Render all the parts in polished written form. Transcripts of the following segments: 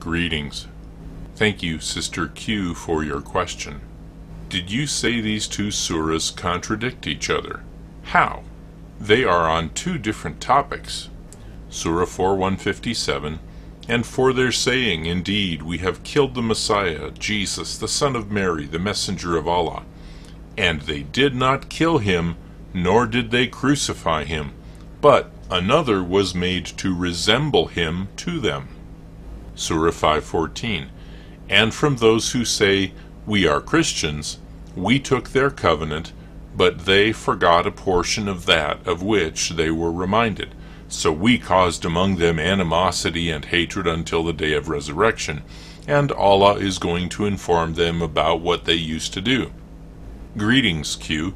Greetings. Thank you, Sister Q, for your question. Did you say these two surahs contradict each other? How? They are on two different topics. Surah 4:157, and for their saying, indeed, we have killed the Messiah, Jesus, the Son of Mary, the messenger of Allah. And they did not kill him, nor did they crucify him, but another was made to resemble him to them. Surah 5:14, and from those who say, we are Christians, we took their covenant, but they forgot a portion of that of which they were reminded. So we caused among them animosity and hatred until the day of resurrection, and Allah is going to inform them about what they used to do. Greetings, Q.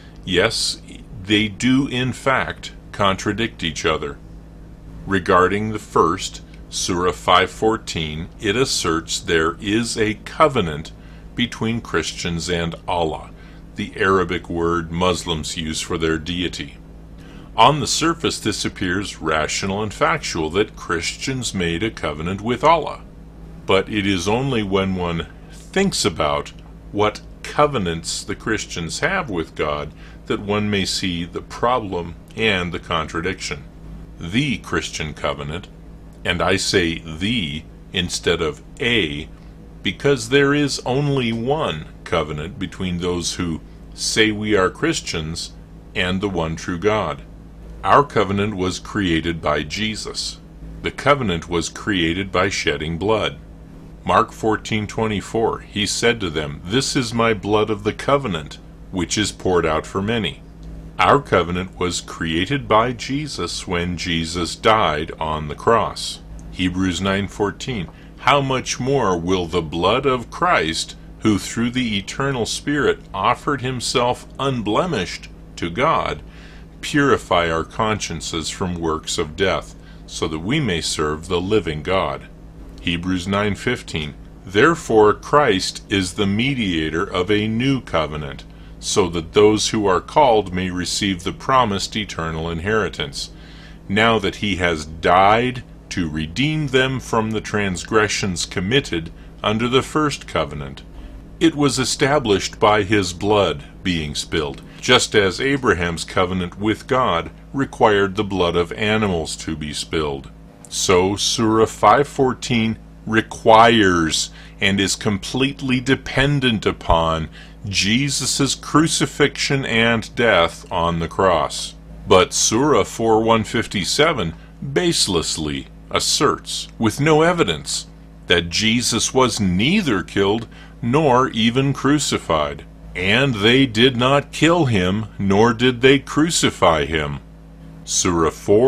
Yes, they do in fact contradict each other. Regarding the first, Surah 5:14, it asserts there is a covenant between Christians and Allah, the Arabic word Muslims use for their deity. On the surface, this appears rational and factual that Christians made a covenant with Allah. But it is only when one thinks about what covenants the Christians have with God that one may see the problem and the contradiction. The Christian covenant, and I say the instead of a, because there is only one covenant between those who say we are Christians and the one true God. Our covenant was created by Jesus. The covenant was created by shedding blood. Mark 14:24, he said to them, this is my blood of the covenant, which is poured out for many. Our covenant was created by Jesus when Jesus died on the cross. Hebrews 9:14, how much more will the blood of Christ, who through the eternal Spirit offered himself unblemished to God, purify our consciences from works of death, so that we may serve the living God. Hebrews 9:15, therefore Christ is the mediator of a new covenant, so that those who are called may receive the promised eternal inheritance, now that he has died to redeem them from the transgressions committed under the first covenant. It was established by his blood being spilled, just as Abraham's covenant with God required the blood of animals to be spilled. So Surah 5:14 requires and is completely dependent upon Jesus' crucifixion and death on the cross. But Surah 4:157 baselessly asserts, with no evidence, that Jesus was neither killed nor even crucified. And they did not kill him, nor did they crucify him. Surah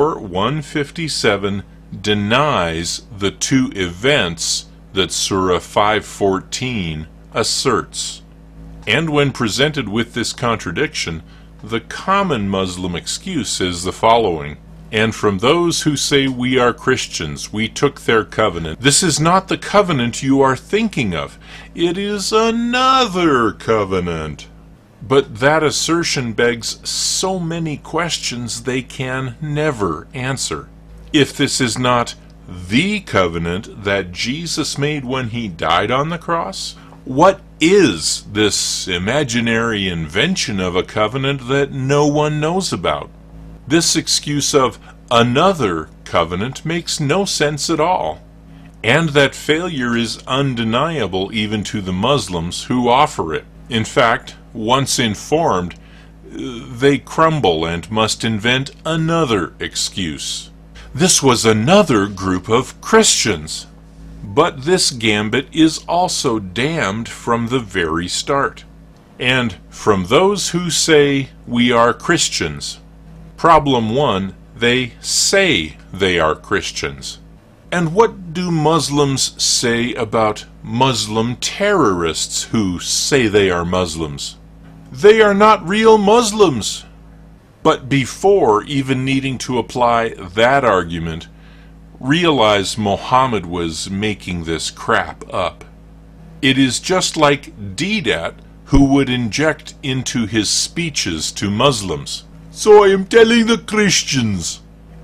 4:157 denies the two events that Surah 5:14 asserts. And when presented with this contradiction, the common Muslim excuse is the following. And from those who say we are Christians, we took their covenant. This is not the covenant you are thinking of. It is another covenant. But that assertion begs so many questions they can never answer. If this is not the covenant that Jesus made when he died on the cross, what is this imaginary invention of a covenant that no one knows about? This excuse of another covenant makes no sense at all, and that failure is undeniable even to the Muslims who offer it. In fact, once informed, they crumble and must invent another excuse. This was another group of Christians. But this gambit is also damned from the very start. And from those who say we are Christians. Problem 1, they say they are Christians. And what do Muslims say about Muslim terrorists who say they are Muslims? They are not real Muslims. But before even needing to apply that argument, realize Muhammad was making this crap up. It is just like Deedat, who would inject into his speeches to Muslims, so I am telling the Christians.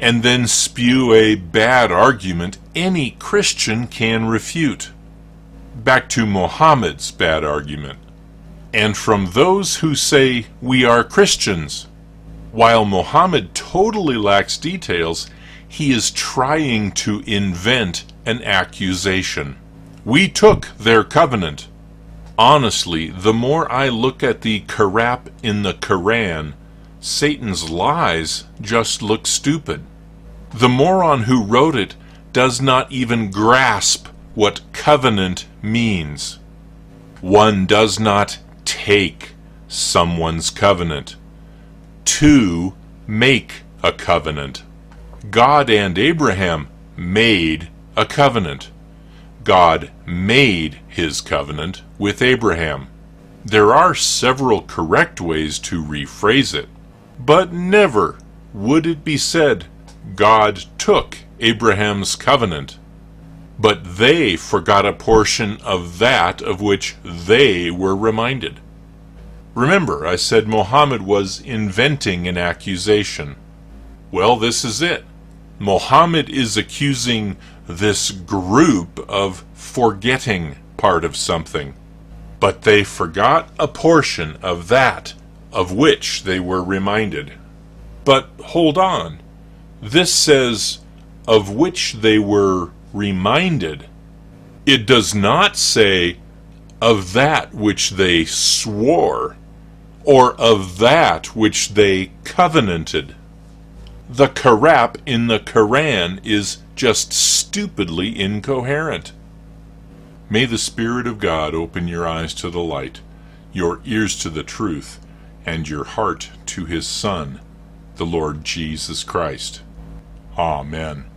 and then spew a bad argument any Christian can refute. Back to Muhammad's bad argument. And from those who say we are Christians. While Muhammad totally lacks details, he is trying to invent an accusation. We took their covenant. Honestly, the more I look at the crap in the Quran, Satan's lies just look stupid. The moron who wrote it does not even grasp what covenant means. One does not take someone's covenant. To make a covenant. God and Abraham made a covenant. God made his covenant with Abraham. There are several correct ways to rephrase it, but never would it be said God took Abraham's covenant, but they forgot a portion of that of which they were reminded. Remember, I said Muhammad was inventing an accusation. Well, this is it. Muhammad is accusing this group of forgetting part of something, but they forgot a portion of that of which they were reminded. But hold on. This says, of which they were reminded. It does not say, of that which they swore, or of that which they covenanted. The crap in the Quran is just stupidly incoherent. May the Spirit of God open your eyes to the light, your ears to the truth, and your heart to His Son, the Lord Jesus Christ. Amen.